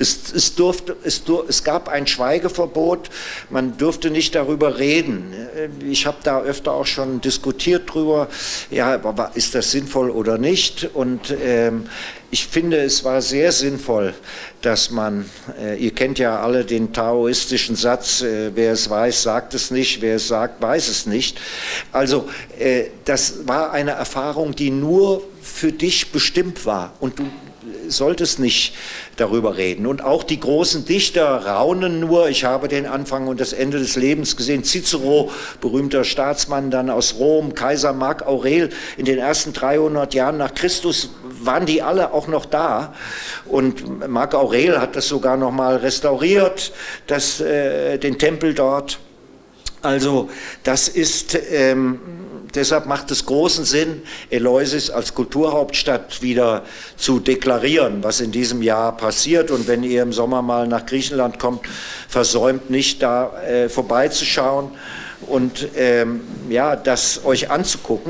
Es gab ein Schweigeverbot, man durfte nicht darüber reden. Ich habe da öfter auch schon diskutiert drüber, ja, ist das sinnvoll oder nicht? Und ich finde, es war sehr sinnvoll, dass man, ihr kennt ja alle den taoistischen Satz, wer es weiß, sagt es nicht, wer es sagt, weiß es nicht. Also das war eine Erfahrung, die nur für dich bestimmt war und du solltest nicht darüber reden. Und auch die großen Dichter raunen nur. Ich habe den Anfang und das Ende des Lebens gesehen. Cicero, berühmter Staatsmann dann aus Rom, Kaiser Mark Aurel, in den ersten 300 Jahren nach Christus waren die alle auch noch da. Und Mark Aurel hat das sogar noch mal restauriert, den Tempel dort. Also das ist, deshalb macht es großen Sinn, Eleusis als Kulturhauptstadt wieder zu deklarieren, was in diesem Jahr passiert. Und wenn ihr im Sommer mal nach Griechenland kommt, versäumt nicht, da vorbeizuschauen und ja, das euch anzugucken.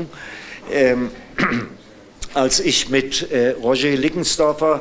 Als ich mit Roger Lickensdorfer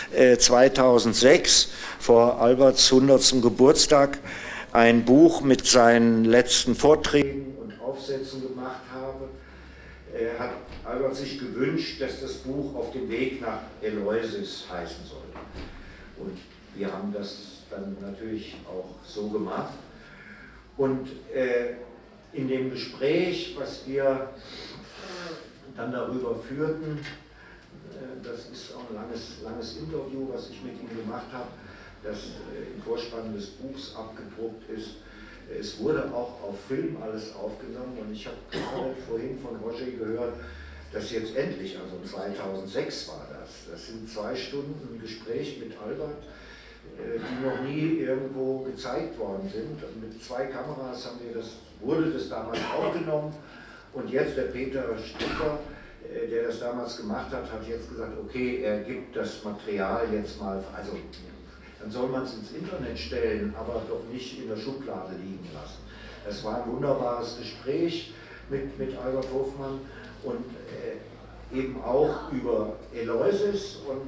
2006 vor Alberts 100. Geburtstag ein Buch mit seinen letzten Vorträgen und Aufsätzen gemacht habe, hat Albert sich gewünscht, dass das Buch auf dem Weg nach Eleusis heißen sollte. Und wir haben das dann natürlich auch so gemacht. Und in dem Gespräch, was wir dann darüber führten, das ist auch ein langes Interview, was ich mit ihm gemacht habe, das im Vorspann des Buchs abgedruckt ist. Es wurde auch auf Film alles aufgenommen und ich habe gerade vorhin von Roger gehört, dass jetzt endlich, also 2006 war das sind 2 Stunden Gespräch mit Albert, die noch nie irgendwo gezeigt worden sind. Und mit 2 Kameras wurde das damals aufgenommen und jetzt der Peter Stucker, der das damals gemacht hat, hat jetzt gesagt, okay, er gibt das Material jetzt mal, also dann soll man es ins Internet stellen, aber doch nicht in der Schublade liegen lassen. Es war ein wunderbares Gespräch mit Albert Hofmann und eben auch über Eleusis und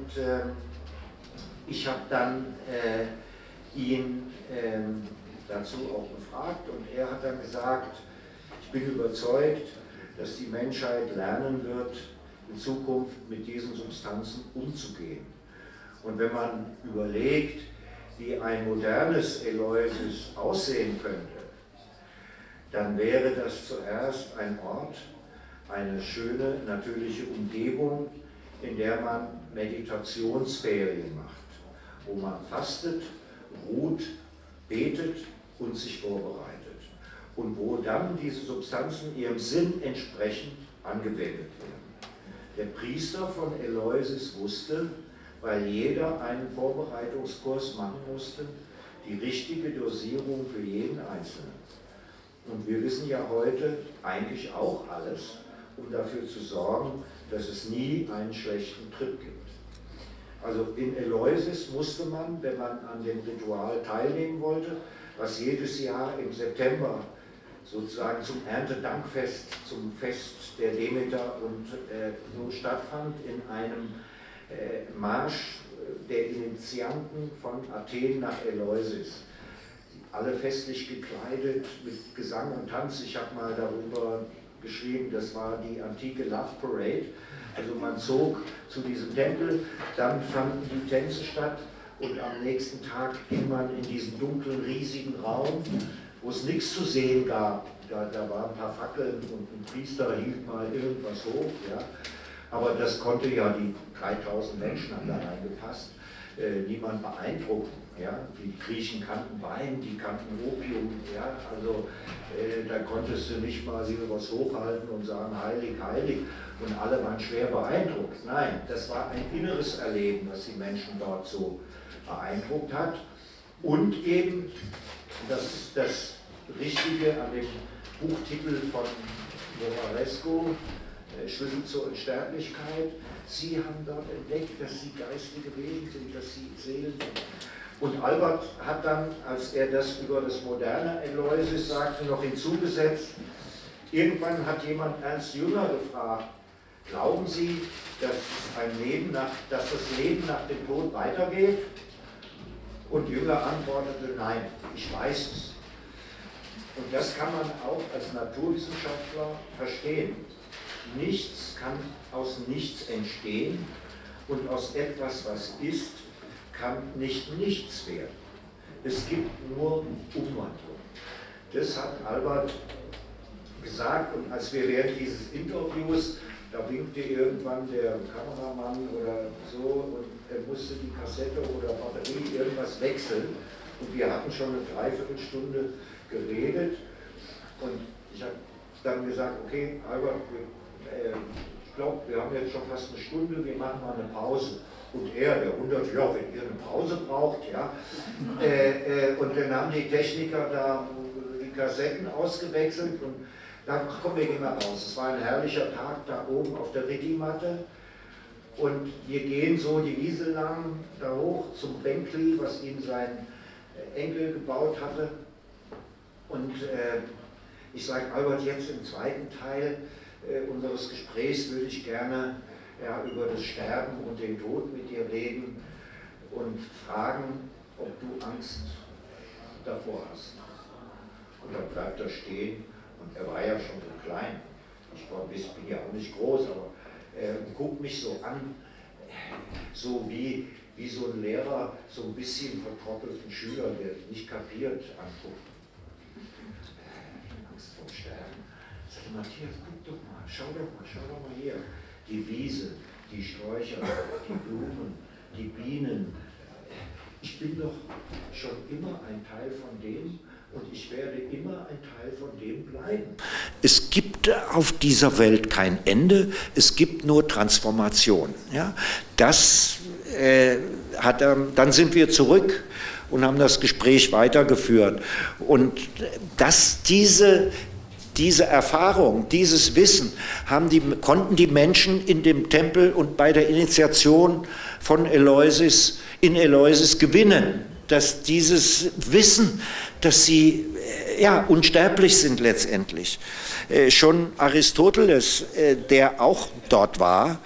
ich habe dann ihn dazu auch befragt und er hat dann gesagt, ich bin überzeugt, dass die Menschheit lernen wird, in Zukunft mit diesen Substanzen umzugehen. Und wenn man überlegt, wie ein modernes Eleusis aussehen könnte, dann wäre das zuerst ein Ort, eine schöne, natürliche Umgebung, in der man Meditationsferien macht, wo man fastet, ruht, betet und sich vorbereitet. Und wo dann diese Substanzen ihrem Sinn entsprechend angewendet werden. Der Priester von Eleusis wusste, weil jeder einen Vorbereitungskurs machen musste, die richtige Dosierung für jeden Einzelnen. Und wir wissen ja heute eigentlich auch alles, um dafür zu sorgen, dass es nie einen schlechten Trip gibt. Also in Eleusis musste man, wenn man an dem Ritual teilnehmen wollte, was jedes Jahr im September sozusagen zum Erntedankfest, zum Fest der Demeter und so stattfand, in einem Marsch der Initianten von Athen nach Eleusis. Alle festlich gekleidet mit Gesang und Tanz. Ich habe mal darüber geschrieben, das war die antike Love Parade. Also man zog zu diesem Tempel, dann fanden die Tänze statt und am nächsten Tag ging man in diesen dunklen, riesigen Raum, wo es nichts zu sehen gab. Da waren ein paar Fackeln und ein Priester hielt mal irgendwas hoch. Ja. Aber das konnte ja, die 3000 Menschen haben da reingepasst, niemand beeindrucken. Ja. Die Griechen kannten Wein, die kannten Opium. Ja. Also da konntest du nicht mal was hochhalten und sagen, heilig, heilig. Und alle waren schwer beeindruckt. Nein, das war ein inneres Erleben, was die Menschen dort so beeindruckt hat. Und eben das Richtige an dem Buchtitel von Moraresco, Schlüssel zur Unsterblichkeit. Sie haben dort entdeckt, dass sie geistige Wesen sind, dass sie Seelen sind. Und Albert hat dann, als er das über das moderne Eleusis sagte, noch hinzugesetzt, irgendwann hat jemand Ernst Jünger gefragt, glauben Sie, dass das Leben nach dem Tod weitergeht? Und Jünger antwortete, nein, ich weiß es. Und das kann man auch als Naturwissenschaftler verstehen. Nichts kann aus nichts entstehen und aus etwas, was ist, kann nicht nichts werden. Es gibt nur Umwandlung. Das hat Albert gesagt, und als wir während dieses Interviews, da winkte irgendwann der Kameramann oder so und er musste die Kassette oder Batterie irgendwas wechseln und wir hatten schon eine Dreiviertelstunde geredet und ich habe dann gesagt, okay Albert, ich glaube, wir haben jetzt schon fast eine Stunde, wir machen mal eine Pause. Und er, der wundert, ja, wenn ihr eine Pause braucht, ja. Und dann haben die Techniker da die Kassetten ausgewechselt und dann, komm, wir gehen mal raus. Es war ein herrlicher Tag da oben auf der Ritti-Matte und wir gehen so die Wiese lang da hoch zum Bänkli, was ihm sein Enkel gebaut hatte. Und ich sage, Albert, jetzt im zweiten Teil unseres Gesprächs würde ich gerne über das Sterben und den Tod mit dir reden und fragen, ob du Angst davor hast. Und dann bleibt er stehen und er war ja schon so klein. Ich bin ja auch nicht groß, aber guckt mich so an, so wie so ein Lehrer so ein bisschen vertrottelten Schüler, der nicht kapiert, anguckt. Angst vor Sterben. Sag ich, Matthias, guck doch mal, schau doch mal hier. Die Wiese, die Sträucher, die Blumen, die Bienen. Ich bin doch schon immer ein Teil von dem und ich werde immer ein Teil von dem bleiben. Es gibt auf dieser Welt kein Ende, es gibt nur Transformation. Ja? Dann sind wir zurück und haben das Gespräch weitergeführt. Und dass diese Erfahrung, dieses Wissen konnten die Menschen in dem Tempel und bei der Initiation von Eleusis in Eleusis gewinnen. Dass dieses Wissen, dass sie unsterblich sind letztendlich. Schon Aristoteles, der auch dort war,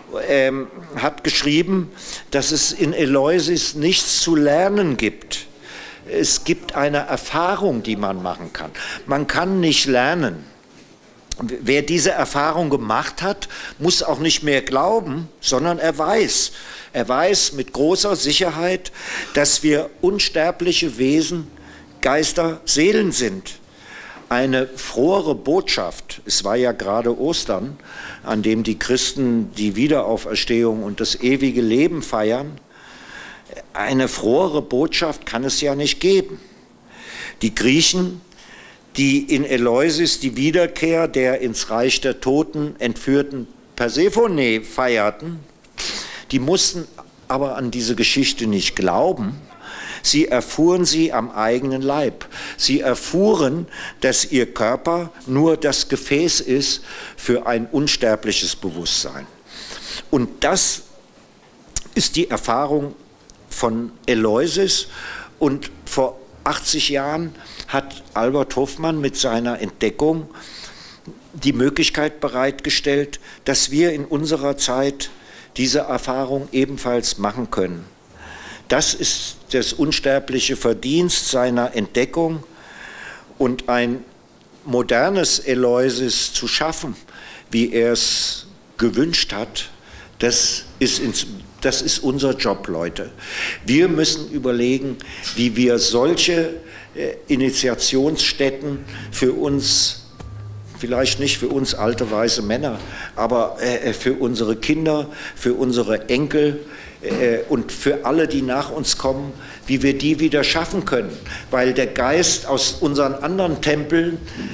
hat geschrieben, dass es in Eleusis nichts zu lernen gibt. Es gibt eine Erfahrung, die man machen kann. Man kann nicht lernen. Wer diese Erfahrung gemacht hat, muss auch nicht mehr glauben, sondern er weiß. Er weiß mit großer Sicherheit, dass wir unsterbliche Wesen, Geister, Seelen sind. Eine frohere Botschaft, es war ja gerade Ostern, an dem die Christen die Wiederauferstehung und das ewige Leben feiern. Eine frohere Botschaft kann es ja nicht geben. Die Griechen, die in Eleusis die Wiederkehr der ins Reich der Toten entführten Persephone feierten, die mussten aber an diese Geschichte nicht glauben. Sie erfuhren sie am eigenen Leib. Sie erfuhren, dass ihr Körper nur das Gefäß ist für ein unsterbliches Bewusstsein. Und das ist die Erfahrung von Eleusis. Und vor 80 Jahren hat Albert Hofmann mit seiner Entdeckung die Möglichkeit bereitgestellt, dass wir in unserer Zeit diese Erfahrung ebenfalls machen können. Das ist das unsterbliche Verdienst seiner Entdeckung, und ein modernes Eleusis zu schaffen, wie er es gewünscht hat, das ist unser Job, Leute. Wir müssen überlegen, wie wir solche Initiationsstätten für uns, vielleicht nicht für uns alte weiße Männer, aber für unsere Kinder, für unsere Enkel und für alle, die nach uns kommen, wie wir die wieder schaffen können. Weil der Geist aus unseren anderen Tempeln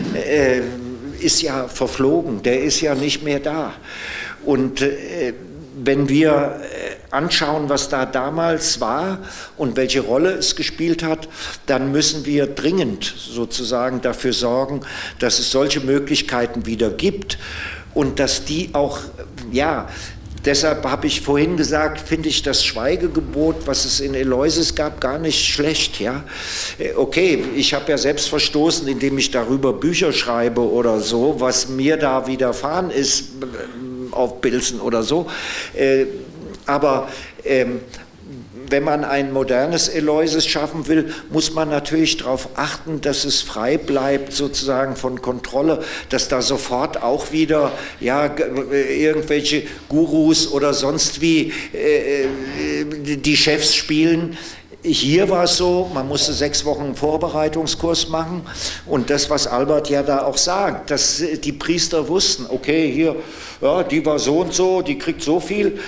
ist ja verflogen, der ist ja nicht mehr da. Und wenn wir anschauen, was da damals war und welche Rolle es gespielt hat, dann müssen wir dringend sozusagen dafür sorgen, dass es solche Möglichkeiten wieder gibt. und dass die auch, ja, deshalb habe ich vorhin gesagt, finde ich das Schweigegebot, was es in Eleusis gab, gar nicht schlecht. Ja? Okay, ich habe ja selbst verstoßen, indem ich darüber Bücher schreibe oder so, was mir da widerfahren ist, auf Pilzen oder so. Aber wenn man ein modernes Eleusis schaffen will, muss man natürlich darauf achten, dass es frei bleibt sozusagen von Kontrolle, dass da sofort auch wieder ja, irgendwelche Gurus oder sonst wie die Chefs spielen. Hier war es so, man musste 6 Wochen einen Vorbereitungskurs machen und das, was Albert ja da auch sagt, dass die Priester wussten, okay, hier, ja, die war so und so, die kriegt so viel,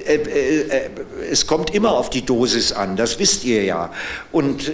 es kommt immer auf die Dosis an, das wisst ihr ja. Und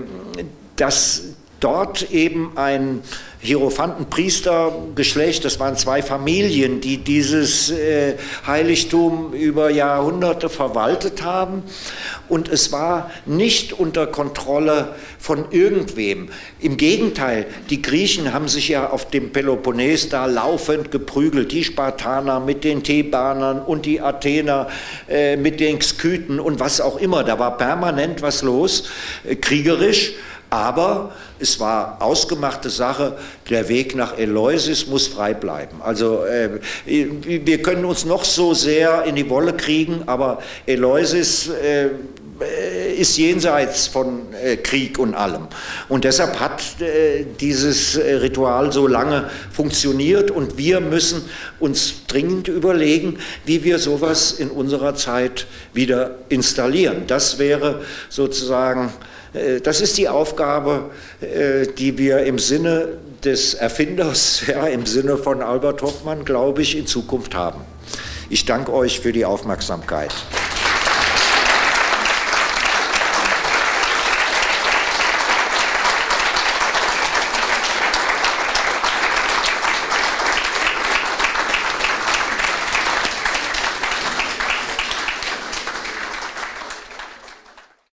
dass dort eben ein Hierophantenpriestergeschlecht, das waren 2 Familien, die dieses Heiligtum über Jahrhunderte verwaltet haben. Und es war nicht unter Kontrolle von irgendwem. Im Gegenteil, die Griechen haben sich ja auf dem Peloponnes da laufend geprügelt. Die Spartaner mit den Thebanern und die Athener mit den Skythen und was auch immer. Da war permanent was los, kriegerisch. Aber es war ausgemachte Sache, der Weg nach Eleusis muss frei bleiben. Also wir können uns noch so sehr in die Wolle kriegen, aber Eleusis ist jenseits von Krieg und allem. Und deshalb hat dieses Ritual so lange funktioniert und wir müssen uns dringend überlegen, wie wir sowas in unserer Zeit wieder installieren. Das wäre sozusagen... Das ist die Aufgabe, die wir im Sinne des Erfinders, ja, im Sinne von Albert Hofmann, glaube ich, in Zukunft haben. Ich danke euch für die Aufmerksamkeit.